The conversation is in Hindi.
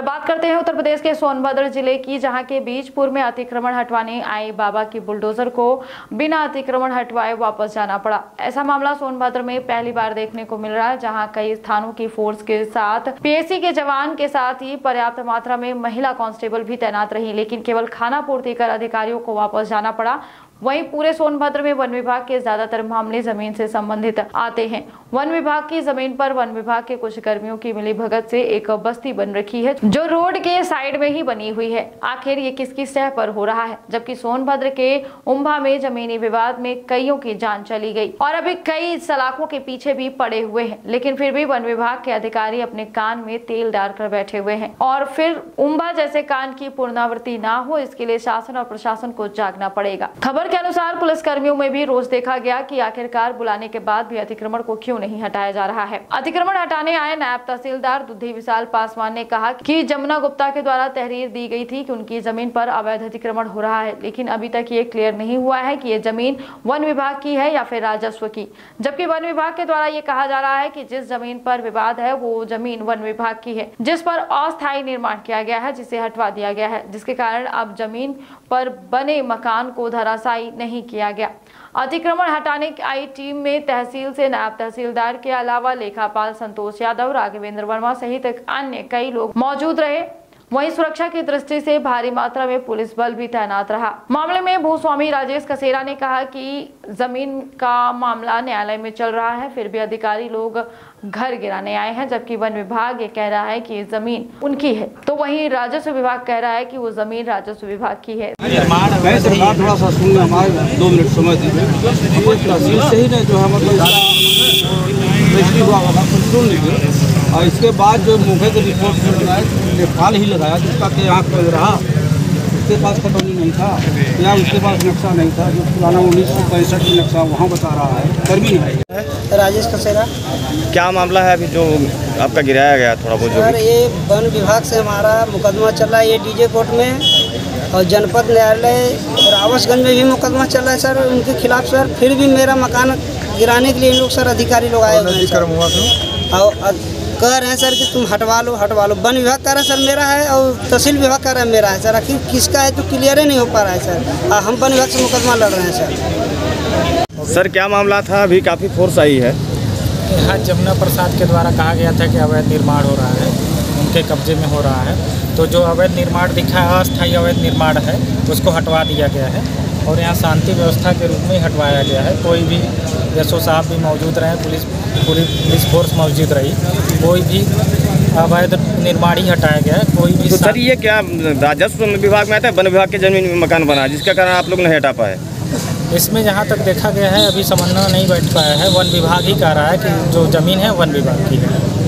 बात करते हैं उत्तर प्रदेश के सोनभद्र जिले की, जहां के बीजपुर में अतिक्रमण हटवाने आए बाबा की बुलडोजर को बिना अतिक्रमण हटवाए वापस जाना पड़ा। ऐसा मामला सोनभद्र में पहली बार देखने को मिल रहा है, जहां कई स्थानों की फोर्स के साथ पीएसी के जवान के साथ ही पर्याप्त मात्रा में महिला कांस्टेबल भी तैनात रही, लेकिन केवल खाना पूर्ति कर अधिकारियों को वापस जाना पड़ा। वहीं पूरे सोनभद्र में वन विभाग के ज्यादातर मामले जमीन से संबंधित आते हैं। वन विभाग की जमीन पर वन विभाग के कुछ कर्मियों की मिलीभगत से एक बस्ती बन रखी है, जो रोड के साइड में ही बनी हुई है। आखिर ये किसकी सह पर हो रहा है? जबकि सोनभद्र के उम्भा में जमीनी विवाद में कईयों की जान चली गई और अभी कई सलाखों के पीछे भी पड़े हुए हैं, लेकिन फिर भी वन विभाग के अधिकारी अपने कान में तेल डालकर बैठे हुए हैं। और फिर उम्भा जैसे कांड की पुनरावृत्ति ना हो, इसके लिए शासन और प्रशासन को जागना पड़ेगा। खबर के अनुसार पुलिस कर्मियों में भी रोष देखा गया कि आखिरकार बुलाने के बाद भी अतिक्रमण को क्यों नहीं हटाया जा रहा है। अतिक्रमण हटाने आए नायब तहसीलदार दुधी विशाल पासवान ने कहा कि जमुना गुप्ता के द्वारा तहरीर दी गई थी कि उनकी जमीन पर अवैध अतिक्रमण हो रहा है, लेकिन अभी तक ये क्लियर नहीं हुआ है कि ये जमीन वन विभाग की है या फिर राजस्व की। जबकि वन विभाग के द्वारा ये कहा जा रहा है कि जिस जमीन पर विवाद है वो जमीन वन विभाग की है, जिस पर अस्थायी निर्माण किया गया है, जिसे हटवा दिया गया है, जिसके कारण अब जमीन पर बने मकान को धराशायी नहीं किया गया। अतिक्रमण हटाने आई टीम में तहसील से नायब तहसीलदार के अलावा लेखापाल संतोष यादव, राघवेंद्र वर्मा सहित अन्य कई लोग मौजूद रहे। वहीं सुरक्षा की दृष्टि से भारी मात्रा में पुलिस बल भी तैनात रहा। मामले में भूस्वामी राजेश कसेरा ने कहा कि जमीन का मामला न्यायालय में चल रहा है, फिर भी अधिकारी लोग घर गिराने आए हैं, जबकि वन विभाग ये कह रहा है कि ये जमीन उनकी है, तो वहीं राजस्व विभाग कह रहा है कि वो जमीन राजस्व विभाग की है। सरकार थोड़ा सा सुन हमारे 2 मिनट समय दीजिए। तहसील से ही नहीं जो है मतलब सुन लीजिए, और इसके बाद जो मुखिया की रिपोर्ट लेखपाल ही लगाया, जिसका के यहाँ पर रहा, उसके पास खतौनी नहीं था या उसके पास नक्शा नहीं था, जो पुराना 1965 की नक्शा वहाँ बता रहा है, कर्मी है। राजेश कसेरा। क्या मामला है अभी जो आपका गिराया गया थोड़ा बहुत? सर ये वन विभाग से हमारा मुकदमा चल रहा है, ये डीजे कोर्ट में, और जनपद न्यायालय रावसगंज में भी मुकदमा चल रहा है सर उनके खिलाफ। सर फिर भी मेरा मकान गिराने के लिए इन लोग सर अधिकारी लोग आए हुए हैं और कह रहे हैं सर कि तुम हटवा लो। वन विभाग कह रहा है सर मेरा है और तहसील विभाग कह रहा है मेरा है। सर आखिर किसका है तो क्लियर ही नहीं हो पा रहा है सर। हम वन विभाग से मुकदमा लड़ रहे हैं सर। क्या मामला था? अभी काफ़ी फोर्स आई है। यहाँ जमुना प्रसाद के द्वारा कहा गया था कि अवैध निर्माण हो रहा है, उनके कब्जे में हो रहा है, तो जो अवैध निर्माण दिखा है, अस्थायी अवैध निर्माण है, उसको हटवा दिया गया है और यहाँ शांति व्यवस्था के रूप में ही हटवाया गया है। कोई भी एसओ साहब भी मौजूद रहे, पूरी पुलिस फोर्स मौजूद रही, कोई भी अवैध निर्माण ही हटाया गया है। कोई भी तो सर ये क्या राजस्व विभाग में आता है, वन विभाग के जमीन में मकान बना, जिसका कारण आप लोग नहीं हटा पाए? इसमें जहाँ तक देखा गया है अभी समन्वय नहीं बैठ पाया है। वन विभाग ही कह रहा है कि जो ज़मीन है वन विभाग की है।